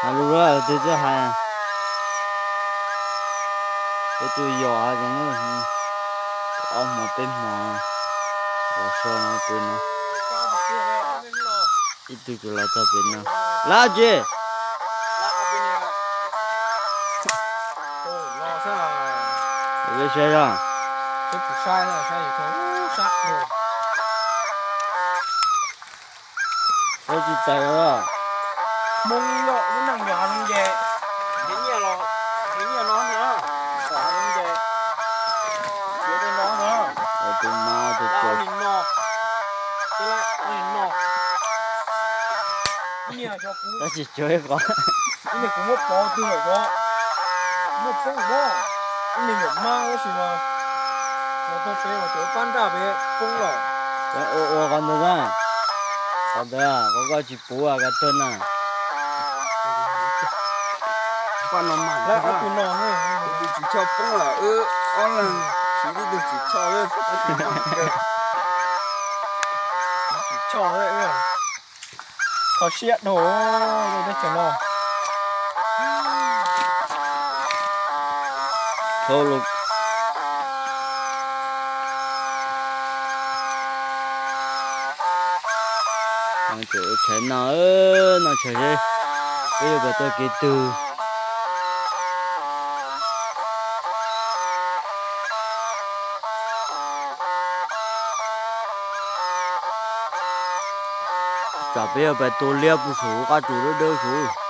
lúc đó tôi cho hai tôi dò giống như ông một bên mò và sau nó bên nó ít tôi là cho bên nó lá gì cái xe ra cái củ sai là sai gì thôi sát rồi cái gì chạy đó mông nhọ cũng nằng nhỏ nằng dè cái nhà nó nữa quả nằng dè phía bên nó nữa ở từ ma từ đã chỗ nhìn nọ cái lại nhìn nọ nhà cho cú ta chỉ chơi có cái này cũng một bò từ rồi cho một bông bò cái này một mang cái gì mà nó tôi phê mà tôi bán ra về bông rồi cái ô con đó ra con đó có cái chỉ bùa cái tên à con nó mặn lại thế ở từ nào nọ thôi tôi chỉ cho bông là on là chỉ đi được chỉ cho thôi chỉ cho đấy nhá có xiết đồ rồi đấy chẳng nào thôi luôn thằng chỗ chạy nó chạy đi bây giờ tôi kỹ từ chả bây giờ tôi liệp một số cá chủ nó đỡ số